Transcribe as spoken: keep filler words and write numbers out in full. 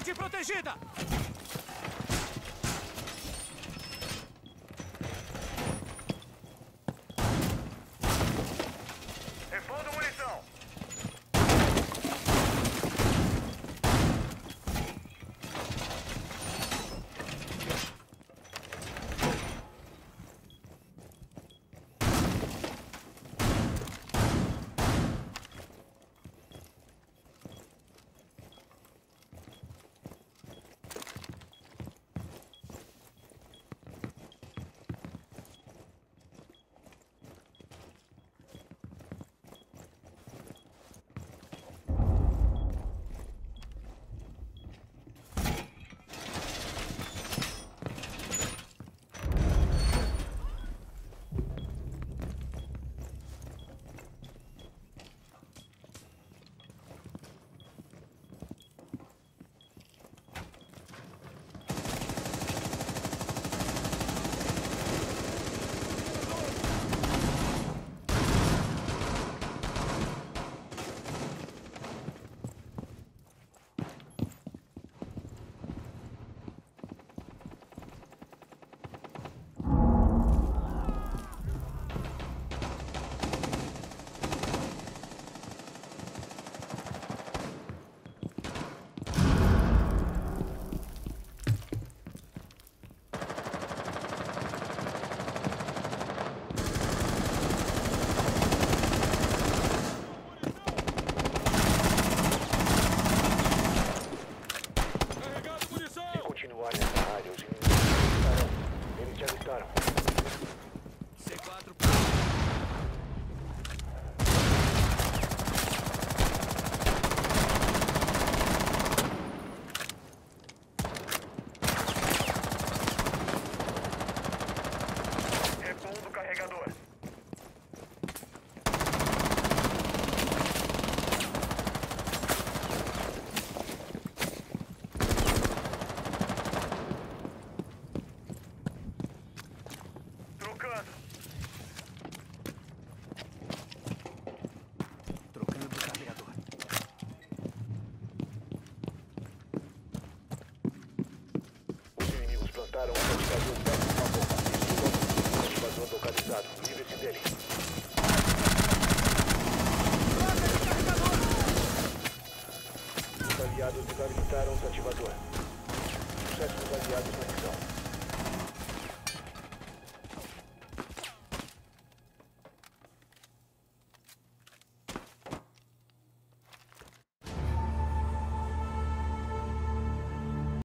Frente protegida! Repondo munição. C quatro. Repondo carregador. Trocando. Trocando o carregador. Os inimigos plantaram um ativador perto de uma bomba. Ativador localizado. Livre-se dele. Os aliados desabilitaram o ativador. Sucesso dos aliados na missão.